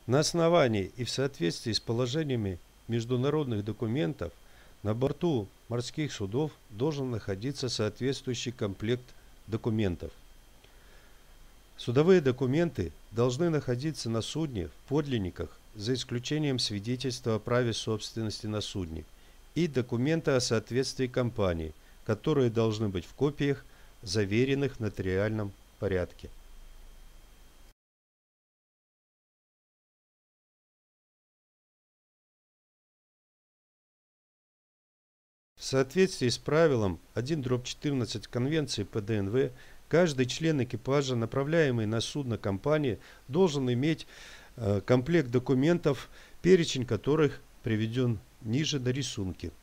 На основании и в соответствии с положениями международных документов на борту морских судов должен находиться соответствующий комплект документов. Судовые документы должны находиться на судне в подлинниках, за исключением свидетельства о праве собственности на судне, и документы о соответствии компании, которые должны быть в копиях, заверенных в нотариальном порядке. В соответствии с правилом 1/14 Конвенции ПДНВ, каждый член экипажа, направляемый на судно компании, должен иметь комплект документов, перечень которых приведен ниже на рисунке.